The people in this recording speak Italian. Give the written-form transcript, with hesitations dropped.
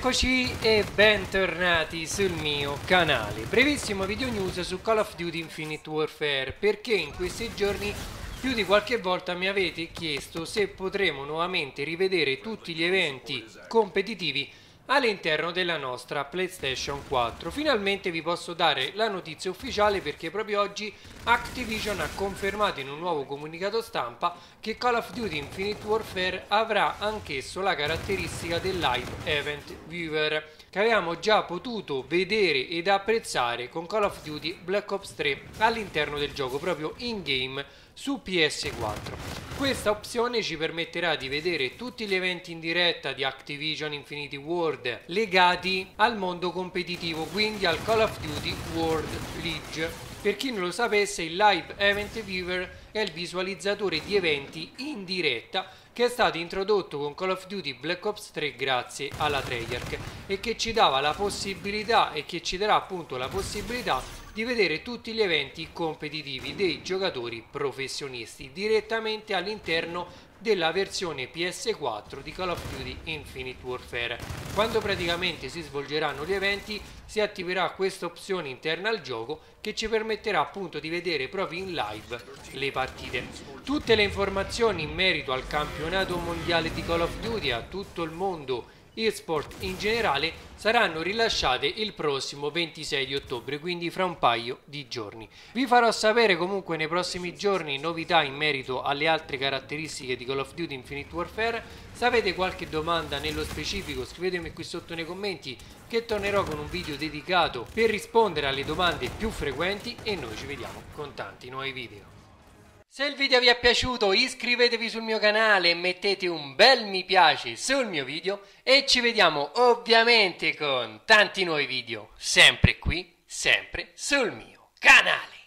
Eccoci e bentornati sul mio canale. Brevissimo video news su Call of Duty Infinite Warfare, perché in questi giorni più di qualche volta mi avete chiesto se potremo nuovamente rivedere tutti gli eventi competitivi all'interno della nostra PlayStation 4. Finalmente vi posso dare la notizia ufficiale, perché proprio oggi Activision ha confermato in un nuovo comunicato stampa che Call of Duty Infinite Warfare avrà anch'esso la caratteristica del Live Event Viewer, che avevamo già potuto vedere ed apprezzare con Call of Duty Black Ops 3 all'interno del gioco, proprio in game su PS4. Questa opzione ci permetterà di vedere tutti gli eventi in diretta di Activision Infinity Ward legati al mondo competitivo, quindi al Call of Duty World League. Per chi non lo sapesse, il Live Event Viewer è il visualizzatore di eventi in diretta che è stato introdotto con Call of Duty Black Ops 3 grazie alla Treyarch, e che ci dava la possibilità e che ci darà appunto la possibilità di vedere tutti gli eventi competitivi dei giocatori professionisti direttamente all'interno della versione PS4 di Call of Duty Infinite Warfare. Quando praticamente si svolgeranno gli eventi, si attiverà questa opzione interna al gioco che ci permetterà appunto di vedere proprio in live le partite. Tutte le informazioni in merito al campionato mondiale di Call of Duty, a tutto il mondo eSport in generale, saranno rilasciate il prossimo 26 di ottobre, quindi fra un paio di giorni. Vi farò sapere comunque nei prossimi giorni novità in merito alle altre caratteristiche di Call of Duty Infinite Warfare. Se avete qualche domanda nello specifico, scrivetemi qui sotto nei commenti, che tornerò con un video dedicato per rispondere alle domande più frequenti, e noi ci vediamo con tanti nuovi video. Se il video vi è piaciuto, iscrivetevi sul mio canale e mettete un bel mi piace sul mio video, e ci vediamo ovviamente con tanti nuovi video, sempre qui, sempre sul mio canale.